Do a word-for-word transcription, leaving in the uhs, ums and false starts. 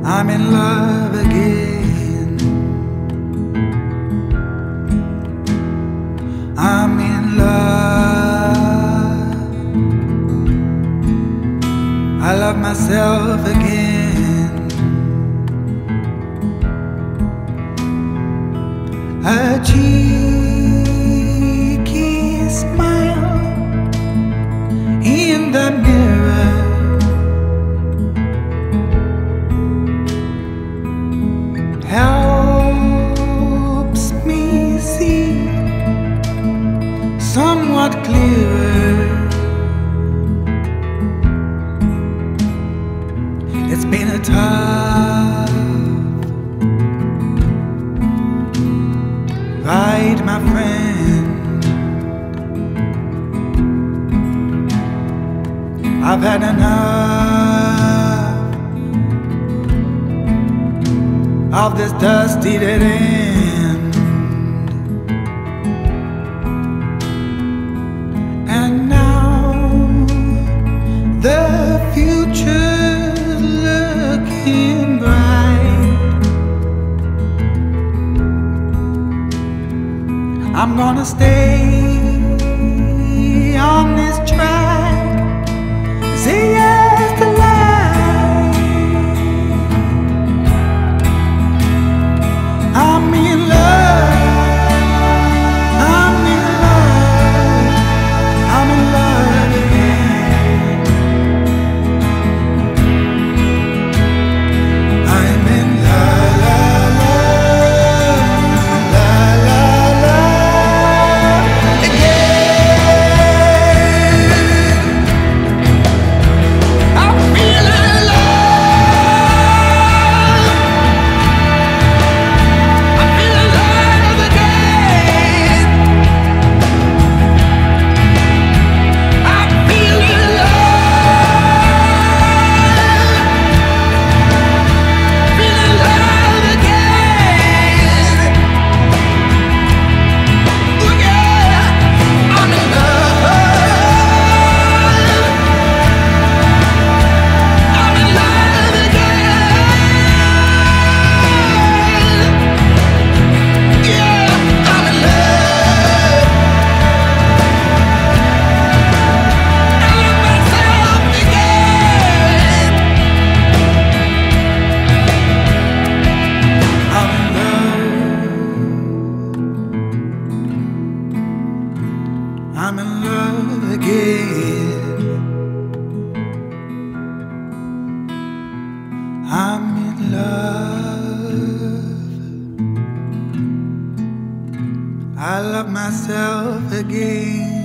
I'm in love again. I'm in love. I love myself again. A cheeky smile in the mirror helps me see somewhat clearer. It's been a tough ride, my friend. I've had enough of this dusty dead end, and now the future's looking bright. I'm gonna stay on this track, say yes to life. I'm in love, I'm in love, I'm in love again. I'm in love, love, love, love, love again. I'm feeling love. I'm feeling love again. I'm feeling love. Feeling love again. Ooh, yeah. I'm in love. I'm in love again. Yeah, I'm in love. I love myself again. I'm in love. I'm in love again. I'm in love. I love myself again.